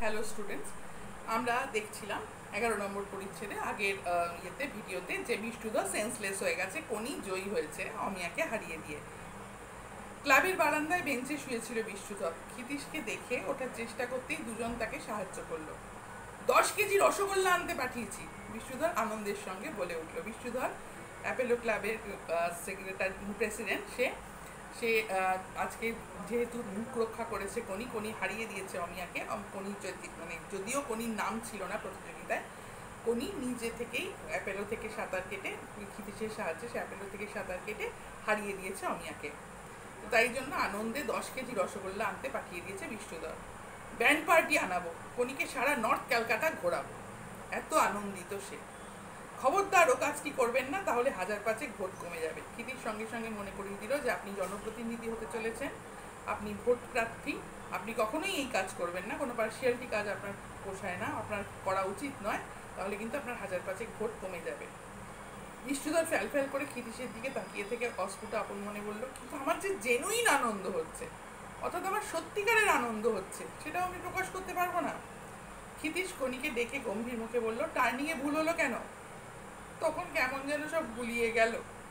Hello students, আমরা দেখছিলাম 11 নম্বর পরিচ্ছেদে আগের ভিডিওতে যে বিষ্ণুধর সেন্সলেস হয়ে গেছে, কোনি জয়ী হয়েছে অমিয়াকে হারিয়ে দিয়ে। ক্লাবের বারান্দায় বেঞ্চে শুয়েছিল বিষ্ণুধর। ক্ষিতীশকে দেখে ওঠার চেষ্টা করতেই দুজন তাকে সাহায্য করলো। 10 কেজি রসগোল্লা আনতে পাঠিয়েছি, বিষ্ণুধর আনন্দের সঙ্গে বলে উঠল। বিষ্ণুধর অ্যাপেলো ক্লাবের সেক্রেটারি প্রেসিডেন্ট। সে আজকে যেহেতু মুখ রক্ষা করেছে, কোনি হারিয়ে দিয়েছে অমিয়াকে। কোনি যদিও কোনির নাম ছিল না প্রতিযোগিতায়, কোনি নিজে থেকেই অ্যাপেলো থেকে সাঁতার কেটে, ক্ষিতীশের সাহায্যে সে অ্যাপেলো থেকে সাঁতার কেটে হারিয়ে দিয়েছে অমিয়াকে। তাই জন্য আনন্দে 10 কেজি রসগোল্লা আনতে পাঠিয়ে দিয়েছে বিষ্ণুধর। ব্যান্ড পার্টি আনাবো, কোনিকে সারা নর্থ ক্যালকাটা ঘোরাবো, এত আনন্দিত সে। খবরদার ও কাজটি করবেন না, তাহলে 1000 ভোট কমে যাবে। ক্ষিতীশ সঙ্গে সঙ্গে মনে করিয়ে দিল যে আপনি জনপ্রতিনিধি হতে চলেছেন, আপনি ভোট প্রার্থী, আপনি কখনোই এই কাজ করবেন না। কোনো পার্সিয়ালিটি কাজ আপনার পোষায় না, আপনার করা উচিত নয়, তাহলে কিন্তু আপনার 1000 ভোট কমে যাবে। বিষ্ণুধর ফ্যাল ফ্যাল করে ক্ষিতীশের দিকে তাকিয়ে থেকে অস্ফুট আপন মনে বলল, কিন্তু আমার যে জেনুইন আনন্দ হচ্ছে, অর্থাৎ আমার সত্যিকারের আনন্দ হচ্ছে, সেটাও আমি প্রকাশ করতে পারবো না। ক্ষিতীশ কোনিকে ডেকে গম্ভীর মুখে বলল, টার্নিংয়ে ভুল হলো কেন? তখন কেমন যেন সব গুলিয়ে গেল,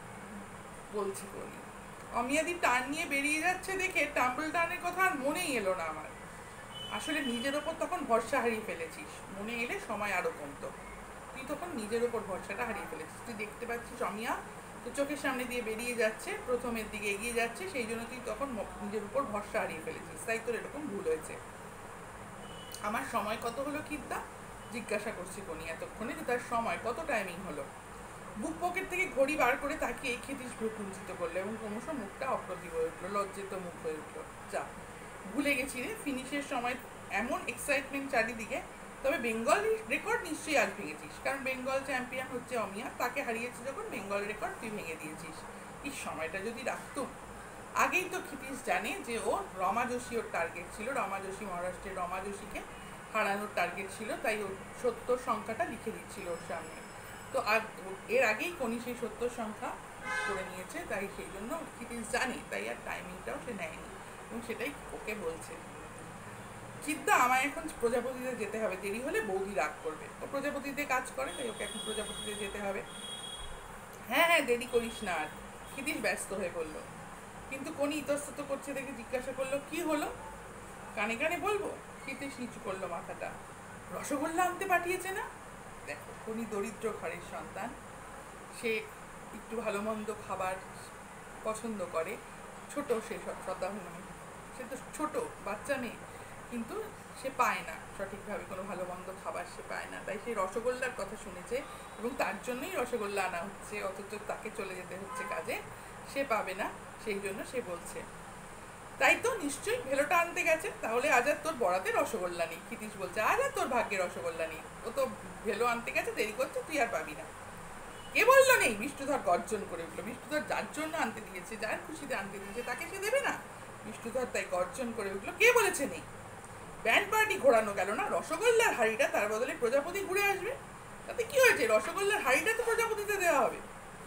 বলছে কোনি। অমিয়াদি টার্ন নিয়ে বেরিয়ে যাচ্ছে দেখে টাম্বল টার্নের কথা আর মনেই এলো না আমার। আসলে নিজের ওপর তখন ভরসা হারিয়ে ফেলেছিস, মনে এলে সময় আরো কমতো। তুই তখন নিজের ওপর ভরসাটা হারিয়ে ফেলেছিস। তুই দেখতে পাচ্ছিস অমিয়া তো চোখের সামনে দিয়ে বেরিয়ে যাচ্ছে, প্রথমের দিকে এগিয়ে যাচ্ছে, সেই জন্য তুই তখন নিজের উপর ভরসা হারিয়ে ফেলেছিস, তাই তোর এরকম ভুল হয়েছে। আমার সময় কত হলো কিদ্দা? জিজ্ঞাসা করছি কোনি এতক্ষণে যে তার সময় কত টাইমিং হলো। বুক পকেট থেকে ঘড়ি বার করে তাকিয়ে ক্ষিতীশ ভ্রু কুঞ্চিত করলো এবং ক্রমশ মুখটা অপ্রতিভ হয়ে উঠলো, লজ্জিত মুখ হয়ে উঠলো। যা, ভুলে গেছি রে, ফিনিশের সময় এমন এক্সাইটমেন্ট চারিদিকে। তবে বেঙ্গল রেকর্ড নিশ্চয়ই আজ ভেঙেছিস, কারণ বেঙ্গল চ্যাম্পিয়ন হচ্ছে অমিয়া, তাকে হারিয়েছি যখন বেঙ্গল রেকর্ড তুই ভেঙে দিয়েছিস। এই সময়টা যদি রাখতুম। আগেই তো ক্ষিতীশ জানে যে ও রমা যোশী ওর টার্গেট ছিল, রমা যোশী, মহারাষ্ট্রের রমা যোশীকে হারানোর টার্গেট ছিল, তাই ওর 70 সংখ্যাটা লিখে দিচ্ছিল ওর সামনে। তো এর আগেই কোনি সেই 70 সংখ্যা করে নিয়েছে, তাই সেই জন্য ক্ষিতীশ জানে, তাই আর টাইমিংটাও সে নেয়নি এবং সেটাই ওকে বলছে। চিদ্দা, আমায় এখন প্রজাপতিতে যেতে হবে, দেরি হলে বৌদি রাগ করবে। ও প্রজাপতিতে কাজ করে, তাই ওকে এখন প্রজাপতিতে যেতে হবে। হ্যাঁ হ্যাঁ, দেরি করিস না আর, ক্ষিতীশ ব্যস্ত হয়ে বলল। কিন্তু কোনি ইতস্তত করছে দেখে জিজ্ঞাসা করলো, কি হলো? কানে কানে বলবো? ক্ষিতীশ নিচু করলো মাথাটা। রসগোল্লা আনতে পাঠিয়েছে না? দেখো, কোনি দরিদ্র ঘরের সন্তান, সে একটু ভালো মন্দ খাবার পছন্দ করে। ছোট সে সে তো ছোট বাচ্চা মেয়ে, কিন্তু সে পায় না সঠিকভাবে কোনো ভালো মন্দ খাবার, সে পায় না, তাই সে রসগোল্লার কথা শুনেছে এবং তার জন্যই রসগোল্লা আনা হচ্ছে, অথচ তাকে চলে যেতে হচ্ছে কাজে, সে পাবে না, সেই জন্য সে বলছে। তাই তো নিশ্চয়ই ভেলোটা আনতে গেছে, তাহলে আজ আর তোর বরাতে রসগোল্লা নেই। ক্ষিতীশ বলছে, আজ আর তোর ভাগ্যে রসগোল্লা নেই, ও তো ভেলো আনতে গেছে, দেরি করছে, তুই আর পাবি না। কে বললো নেই? বিষ্ণুধর গর্জন করে উঠলো। বিষ্ণুধর যার জন্য আনতে দিয়েছে, যার খুশিতে আনতে দিয়েছে, তাকে সে দেবে না? বিষ্ণুধর তাই গর্জন করে উঠলো, কে বলেছে নেই? ব্যান্ড পার্টি ঘোরানো গেল না, রসগোল্লার হাড়িটা তার বদলে প্রজাপতি ঘুরে আসবে, তাতে কি হয়েছে? রসগোল্লার হাড়িটা তো প্রজাপতিতে দেওয়া হবে।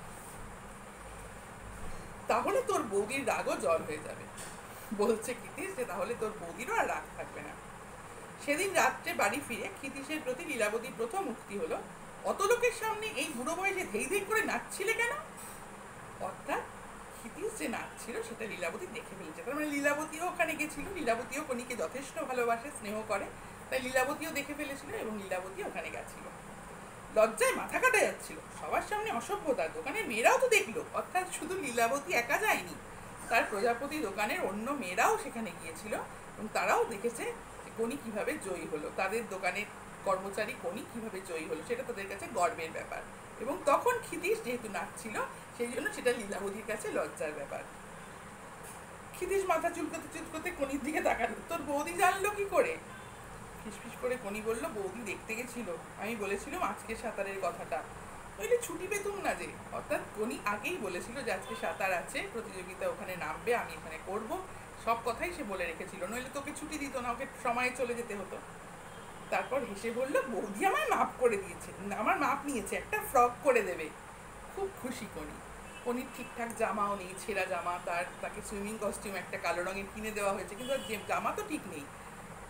তাহলে তোর বৌদির রাগও জল হয়ে যাবে, বলছে ক্ষিতীশ, যে তাহলে তোর বৌদিরও আর রাগ থাকবে না। সেদিন রাত্রে বাড়ি ফিরে ক্ষিতীশের প্রতি লীলাবতীর প্রথম উক্তি হলো, অত লোকের সামনে এই বুড়ো বয়সে ধেই ধেই করে নাচছিলে কেন? অর্থাৎ ক্ষিতীশ যে নাচছিল সেটা লীলাবতী দেখে ফেলেছে, তার মানে লীলাবতীও ওখানে গেছিল, লীলাবতীও কোনিকে যথেষ্ট ভালোবাসে, স্নেহ করে, তাই লীলাবতীও দেখে ফেলেছিল এবং লীলাবতী ওখানে গেছিল। লজ্জায় মাথা কাটা যাচ্ছিল, সবার সামনে অসভ্যতা, দোকানের মেয়েরাও তো দেখলো, অর্থাৎ শুধু লীলাবতী একা যায়নি, তার প্রজাপতি দোকানের অন্য মেয়েরাও সেখানে গিয়েছিল এবং তারাও দেখেছে কোনি কিভাবে জয়ী হলো, তাদের দোকানের কর্মচারী কোনি কিভাবে জয়ী হলো, সেটা তাদের কাছে গর্বের ব্যাপার। এবং তখন ক্ষিতীশ যেহেতু নাচছিল, সেই জন্য সেটা লীলাবতীর কাছে লজ্জার ব্যাপার। ক্ষিতীশ মাথা চুলকোতে চুলকোতে কোনির দিকে তাকালো, তোর বৌদি জানলো কি করে? ফিসফিস করে কোনি বলল, বৌদি দেখতে গেছিল, আমি বলেছিলাম আজকে সাঁতারের কথাটা, নইলে ছুটি পেতুম না যে। অর্থাৎ কোনি আগেই বলেছিল যে আজকে সাঁতার আছে, প্রতিযোগিতা ওখানে নামবে, আমি এখানে করব, সব কথাই সে বলে রেখেছিল, নইলে তোকে ছুটি দিত না, ওকে সময়ে চলে যেতে হতো। তারপর হেসে বলল, বৌদি আমায় মাপ করে দিয়েছে, আমার মাপ নিয়েছে, একটা ফ্রক করে দেবে। খুব খুশি কোনি। কোনির ঠিকঠাক জামাও নেই, ছেঁড়া জামা, তাকে সুইমিং কস্টিউম একটা কালো রঙের কিনে দেওয়া হয়েছে, কিন্তু জামা তো ঠিক নেই।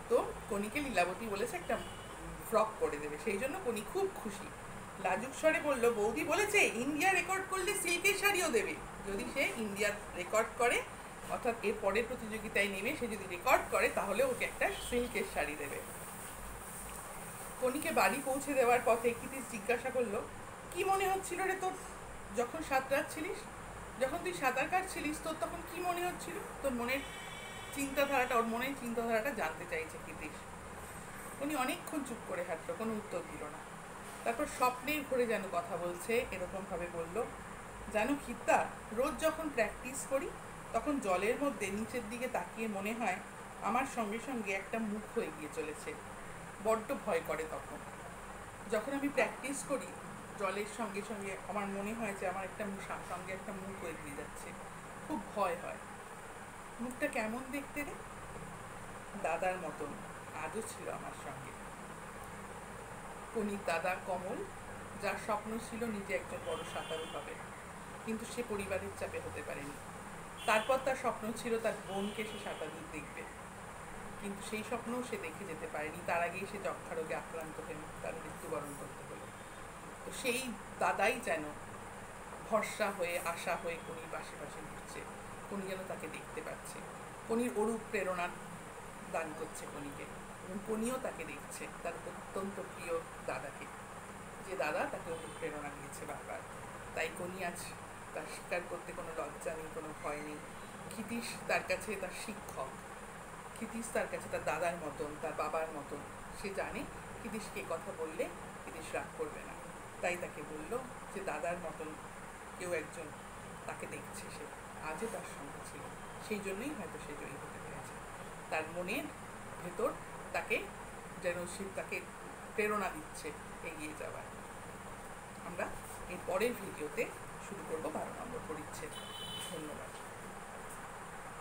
তো কনিকে লীলাবতী বলেছে একটা ফ্রক করে দেবে, সেই জন্য কনি খুব খুশি। লাজুক স্বরে বলল, বৌদি বলেছে ইন্ডিয়া রেকর্ড করলে সিল্কের শাড়িও দেবে। যদি সে ইন্ডিয়া রেকর্ড করে, অর্থাৎ এর পরের প্রতিযোগিতায় নেমে সে যদি রেকর্ড করে, তাহলে ওকে একটা সিল্কের শাড়ি দেবে। কনিকে বাড়ি পৌঁছে দেওয়ার পথে ক্ষিতিশ জিজ্ঞাসা করলো, কি মনে হচ্ছিল রে তোর যখন সাঁতরাচ্ছিলিস? যখন তুই সাঁতার কাটছিলিস তোর তখন কি মনে হচ্ছিল? তোর মনের চিন্তাধারাটা, ওর মনের চিন্তাধারাটা জানতে চাইছে ক্ষিতিশ। উনি অনেকক্ষণ চুপ করে হাঁটলো, কোনো উত্তর দিল না। তারপর স্বপ্নের ঘরে যেন কথা বলছে এরকমভাবে বলল, জানো ক্ষিতা, রোজ যখন প্র্যাকটিস করি তখন জলের মধ্যে নিচের দিকে তাকিয়ে মনে হয় আমার সঙ্গে সঙ্গে একটা মুখ হয়ে গিয়ে চলেছে। বড্ড ভয় করে তখন। যখন আমি প্র্যাকটিস করি জলের সঙ্গে সঙ্গে আমার মনে হয় যে আমার একটা সঙ্গে একটা মুখ হয়ে গিয়ে যাচ্ছে, খুব ভয় হয়। মুখটা কেমন দেখতে রে? দাদার মতন আজও ছিল আমার সঙ্গে। কনির দাদা কমল, যার স্বপ্ন ছিল নিজে একজন বড় সাঁতারু হবে, কিন্তু সে পরিবারের চাপে হতে পারেনি। তারপর তার স্বপ্ন ছিল তার বোনকে সে সাঁতারু দেখবে, কিন্তু সেই স্বপ্নও সে দেখে যেতে পারেনি। তার আগেই সে যক্ষা রোগে আক্রান্ত হয়ে তার মৃত্যুবরণ করতে হলো। তো সেই দাদাই যেন ভরসা হয়ে, আশা হয়ে কনির পাশে পাশে ঘুরছে। কনি যেন তাকে দেখতে পাচ্ছে, কনির অরূপ প্রেরণা দান করছে কনিকে, এবং কনিও তাকে দেখছে, তার অত্যন্ত প্রিয় দাদাকে, যে দাদা তাকে অনুপ্রেরণা দিয়েছে বারবার। তাই কনি আজ তার স্বীকার করতে কোনো লজ্জা নেই, কোনো ভয় নেই। ক্ষিতিশ তার কাছে তার শিক্ষক, ক্ষিতিশ তার কাছে তার দাদার মতন, তার বাবার মতন। সে জানে ক্ষিতিশকে কথা বললে ক্ষিতিশ রাগ করবে না, তাই তাকে বলল যে দাদার মতন কেউ একজন তাকে দেখছে, সে আজও তার সঙ্গে ছিল। সেই জন্যই হয়তো সে জয়ী হতে পেরেছে। তার মনের ভেতর তাকে যেন সে তাকে প্রেরণা দিচ্ছে এগিয়ে যাওয়ার। আমরা এর পরের ভিডিওতে শুরু করবো 12 নম্বর পর্ব।